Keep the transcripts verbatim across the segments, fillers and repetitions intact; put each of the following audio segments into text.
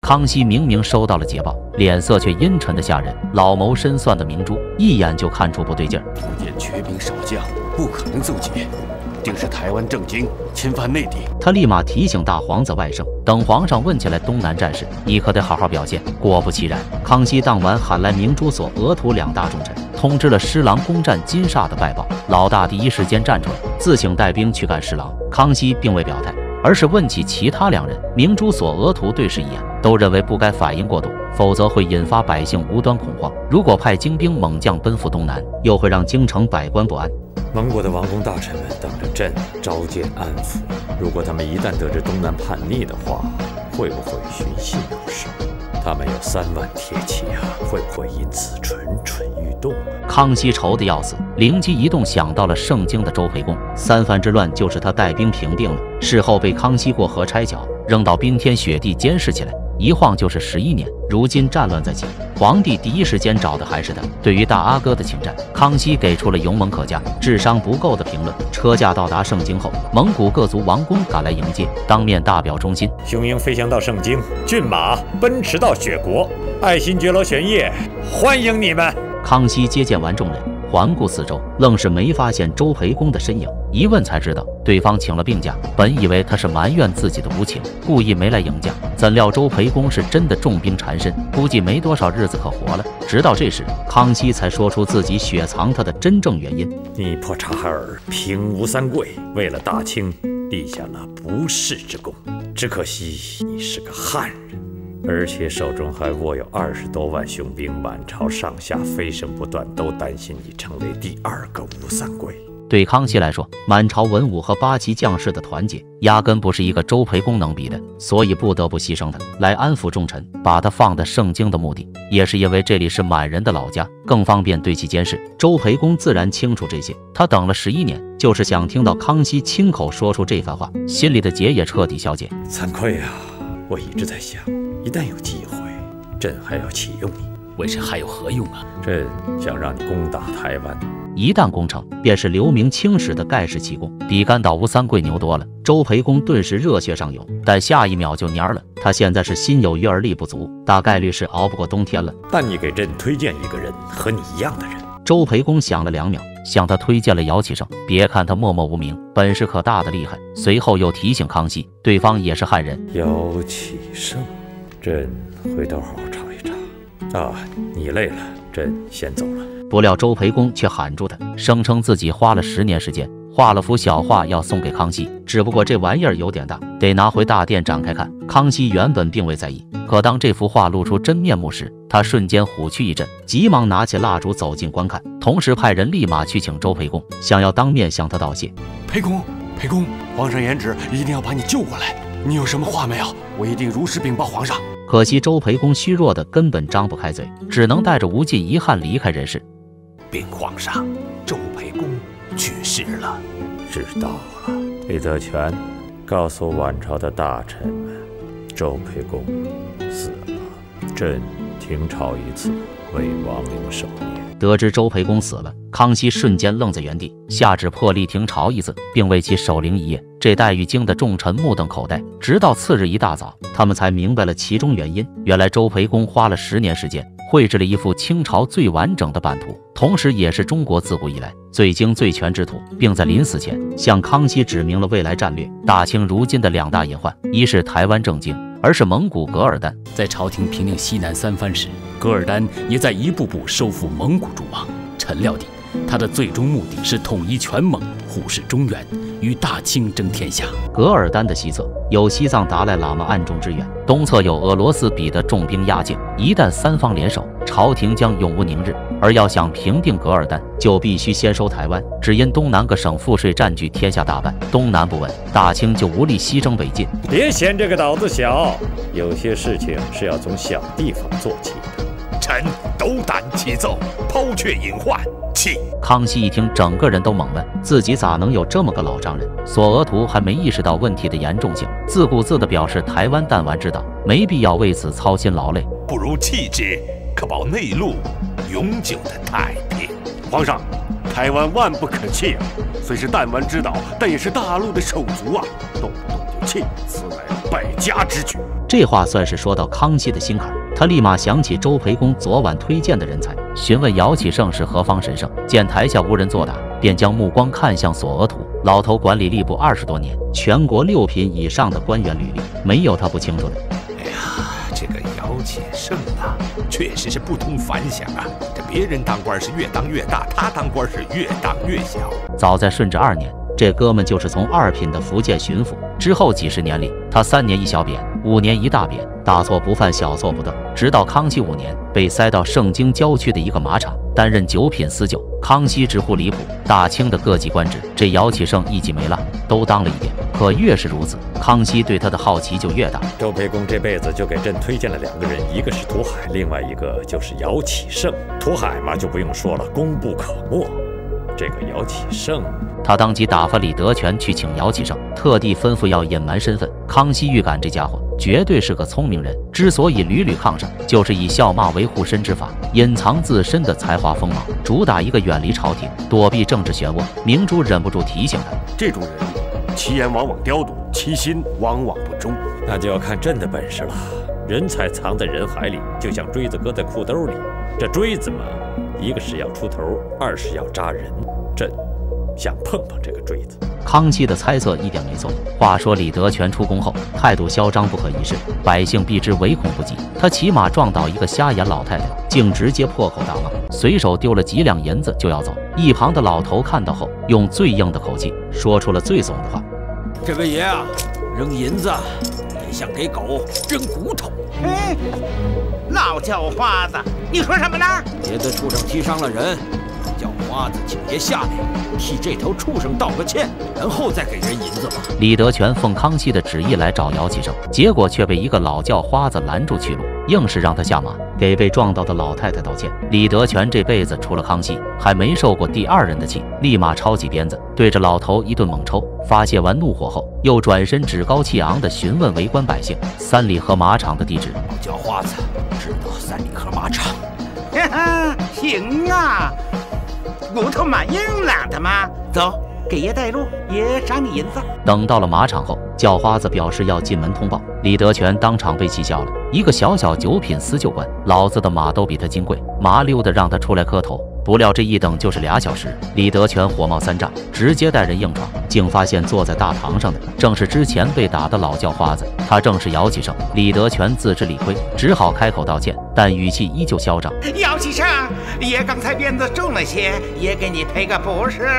康熙明明收到了捷报，脸色却阴沉的吓人。老谋深算的明珠一眼就看出不对劲儿。 福建缺兵少将，不可能奏捷，定是台湾政经侵犯内地。 他立马提醒大皇子外甥，等皇上问起来东南战事，你可得好好表现。果不其然，康熙当晚喊来明珠所、额图两大重臣，通知了施琅攻占金沙的败报。老大第一时间站出来，自请带兵去干施琅。康熙并未表态，而是问起其他两人。明珠所、额图对视一眼，都认为不该反应过度，否则会引发百姓无端恐慌。如果派精兵猛将奔赴东南，又会让京城百官不安。 蒙古的王公大臣们等着朕召见安抚，如果他们一旦得知东南叛逆的话，会不会寻衅而事？他们有三万铁骑啊，会不会因此蠢蠢欲动啊？ 康熙愁得要死，灵机一动想到了盛京的周培公。三藩之乱就是他带兵平定了，事后被康熙过河拆桥，扔到冰天雪地监视起来，一晃就是十一年。如今战乱再起，皇帝第一时间找的还是他。对于大阿哥的侵占，康熙给出了勇猛可嘉、智商不够的评论。车驾到达盛京后，蒙古各族王公赶来迎接，当面大表忠心。 雄鹰飞翔到盛京，骏马奔驰到雪国，爱新觉罗玄烨欢迎你们。 康熙接见完众人，环顾四周，愣是没发现周培公的身影。一问才知道，对方请了病假。本以为他是埋怨自己的无情，故意没来迎驾，怎料周培公是真的重病缠身，估计没多少日子可活了。直到这时，康熙才说出自己雪藏他的真正原因： 你破察哈尔，平吴三桂，为了大清立下了不世之功，只可惜你是个汉人，而且手中还握有二十多万雄兵，满朝上下飞升不断，都担心你成为第二个吴三桂。 对康熙来说，满朝文武和八旗将士的团结，压根不是一个周培公能比的，所以不得不牺牲他来安抚重臣，把他放在盛京的目的，也是因为这里是满人的老家，更方便对其监视。周培公自然清楚这些，他等了十一年，就是想听到康熙亲口说出这番话，心里的结也彻底消解。 惭愧啊，我一直在想，一旦有机会，朕还要启用你。 为臣还有何用啊？ 朕想让你攻打台湾。 一旦攻城，便是留名青史的盖世奇功，比干倒吴三桂牛多了。周培公顿时热血上涌，但下一秒就蔫了。他现在是心有余而力不足，大概率是熬不过冬天了。 但你给朕推荐一个人，和你一样的人。 周培公想了两秒，向他推荐了姚启圣。别看他默默无名，本事可大的厉害。随后又提醒康熙，对方也是汉人。 姚启圣，朕回头好好查一查。啊，你累了，朕先走了。 不料周培公却喊住他，声称自己花了十年时间画了幅小画要送给康熙，只不过这玩意儿有点大，得拿回大殿展开看。康熙原本并未在意，可当这幅画露出真面目时，他瞬间虎躯一震，急忙拿起蜡烛走近观看，同时派人立马去请周培公，想要当面向他道谢。 培公，培公，皇上言旨一定要把你救过来，你有什么话没有？我一定如实禀报皇上。 可惜周培公虚弱的根本张不开嘴，只能带着无尽遗憾离开人世。 禀皇上，周培公去世了。 知道了。李德全，告诉晚朝的大臣们，周培公死了，朕停朝一次，为亡灵守夜。 得知周培公死了，康熙瞬间愣在原地，下旨破例停朝一次，并为其守灵一夜。这待遇惊得众臣目瞪口呆，直到次日一大早，他们才明白了其中原因。原来周培公花了十年时间，绘制了一幅清朝最完整的版图，同时也是中国自古以来最精最全之图，并在临死前向康熙指明了未来战略。大清如今的两大隐患，一是台湾政经，而是蒙古噶尔丹。 在朝廷平定西南三藩时，噶尔丹也在一步步收复蒙古诸王。臣料定，他的最终目的是统一全蒙，虎视中原，与大清争天下。 噶尔丹的西侧有西藏达赖喇嘛暗中支援，东侧有俄罗斯彼得重兵压境。一旦三方联手，朝廷将永无宁日。而要想平定噶尔丹，就必须先收台湾。只因东南各省赋税占据天下大半，东南不稳，大清就无力西征北进。 别嫌这个岛子小，有些事情是要从小地方做起的。 臣斗胆启奏，抛却隐患，起。 康熙一听，整个人都懵了，自己咋能有这么个老丈人？索额图还没意识到问题的严重性，自顾自地表示台湾弹丸之岛，没必要为此操心劳累， 不如弃之，可保内陆永久的太平。皇上，台湾万不可弃啊！虽是弹丸之岛，但也是大陆的手足啊，动不动就气，此乃败家之举。 这话算是说到康熙的心坎儿，他立马想起周培公昨晚推荐的人才，询问姚启圣是何方神圣。见台下无人作答，便将目光看向索额图。老头管理吏部二十多年，全国六品以上的官员履历，没有他不清楚的。 哎呀，这个姚启圣啊，确实是不同凡响啊！这别人当官是越当越大，他当官是越当越小。 早在顺治二年，这哥们就是从二品的福建巡抚，之后几十年里，他三年一小贬，五年一大贬，大错不犯，小错不得。直到康熙五年，被塞到盛京郊区的一个马场，担任九品司酒。康熙直呼离谱，大清的各级官职，这姚启圣一级没落，都当了一遍。可越是如此，康熙对他的好奇就越大。 周培公这辈子就给朕推荐了两个人，一个是涂海，另外一个就是姚启圣。涂海嘛，就不用说了，功不可没。这个姚启圣， 他当即打发李德全去请姚启圣，特地吩咐要隐瞒身份。康熙预感这家伙绝对是个聪明人，之所以屡屡抗上，就是以笑骂为护身之法，隐藏自身的才华锋芒，主打一个远离朝廷，躲避政治漩涡。明珠忍不住提醒他， 这种人其言往往刁毒，其心往往不忠。 那就要看朕的本事了。人才藏在人海里，就像锥子搁在裤兜里。这锥子嘛，一个是要出头，二是要扎人。朕想碰碰这个锥子。 康熙的猜测一点没错。话说李德全出宫后，态度嚣张不可一世，百姓避之唯恐不及。他骑马撞倒一个瞎眼老太太，竟直接破口大骂，随手丢了几两银子就要走。一旁的老头看到后，用最硬的口气说出了最怂的话：“ 这位爷啊，扔银子也像给狗扔骨头。” 嘿，老叫花子，你说什么呢？ 别的畜生踢伤了人，叫花子请爷下来替这头畜生道个歉，然后再给人银子吧。 李德全奉康熙的旨意来找姚启圣，结果却被一个老叫花子拦住去路，硬是让他下马，给被撞到的老太太道歉。李德全这辈子除了康熙，还没受过第二人的气，立马抄起鞭子对着老头一顿猛抽。发泄完怒火后，又转身趾高气昂地询问围观百姓三里河马场的地址。 老叫花子知道三里河马场。 哈哈，行啊，骨头蛮硬朗的嘛。走，给爷带路，爷赏你银子。 等到了马场后，叫花子表示要进门通报，李德全当场被气笑了。一个小小九品司旧官，老子的马都比他金贵，麻溜的让他出来磕头。不料这一等就是俩小时，李德全火冒三丈，直接带人硬闯，竟发现坐在大堂上的正是之前被打的老叫花子，他正是姚启圣。李德全自知理亏，只好开口道歉，但语气依旧嚣张。 姚启圣，爷刚才鞭子重了些，爷给你赔个不是。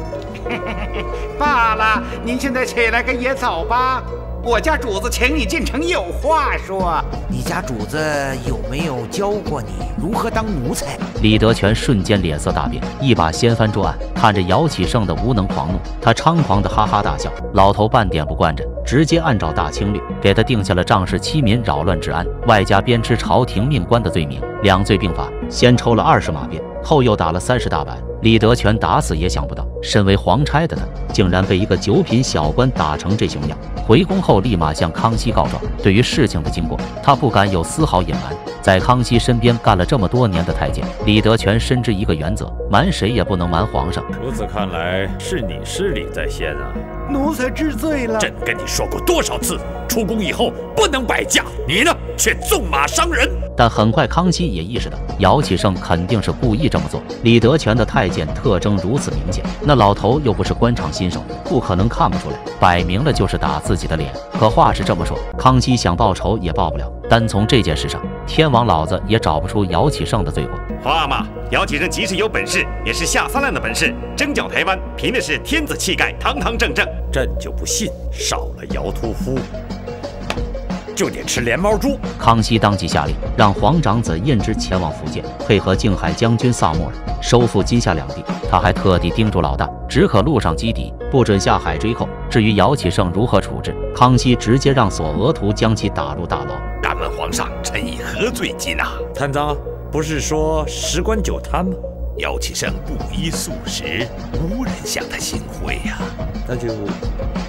罢了，您现在起来跟爷走吧。我家主子请你进城有话说。 你家主子有没有教过你如何当奴才？ 李德全瞬间脸色大变，一把掀翻桌案，看着姚启圣的无能狂怒，他猖狂的哈哈大笑。老头半点不惯着，直接按照大清律给他定下了仗势欺民、扰乱治安，外加鞭笞朝廷命官的罪名，两罪并罚。先抽了二十马鞭，后又打了三十大板。李德全打死也想不到，身为皇差的他，竟然被一个九品小官打成这熊样。回宫后立马向康熙告状，对于事情的经过，他不敢有丝毫隐瞒。在康熙身边干了这么多年的太监，李德全深知一个原则：瞒谁也不能瞒皇上。 如此看来，是你失礼在先啊！ 奴才知罪了。 朕跟你说过多少次，出宫以后不能摆架，你呢却纵马伤人。 但很快康熙也意识到，姚启圣肯定是故意这么做。李德全的太监特征如此明显，那老头又不是官场新手，不可能看不出来，摆明了就是打自己的脸。可话是这么说，康熙想报仇也报不了。单从这件事上，天王老子也找不出姚启圣的罪过。 话嘛，姚启圣即使有本事，也是下三滥的本事。征剿台湾，凭的是天子气概，堂堂正正。 朕就不信少了姚屠夫，就得吃连毛猪。 康熙当即下令，让皇长子胤之前往福建，配合靖海将军萨穆尔收复金夏两地。他还特地叮嘱老大，只可陆上击敌，不准下海追寇。至于姚启圣如何处置，康熙直接让索额图将其打入大牢。 敢问皇上，臣以何罪缉拿？ 贪赃，不是说十官九贪吗？ 姚启圣不依素食，无人向他行贿呀、啊。 那就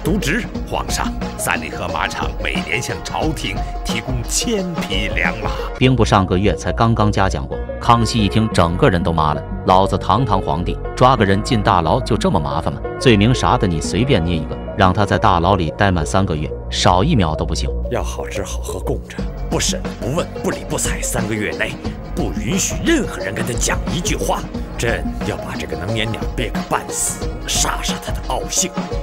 渎职。 皇上，三里河马场每年向朝廷提供千匹良马。 兵部上个月才刚刚嘉奖过。康熙一听，整个人都麻了。老子堂堂皇帝，抓个人进大牢就这么麻烦吗？罪名啥的你随便捏一个，让他在大牢里待满三个月，少一秒都不行。 要好吃好喝供着，不审不问不理不睬，三个月内不允许任何人跟他讲一句话。朕要把这个能撵鸟憋个半死，杀杀他的傲性。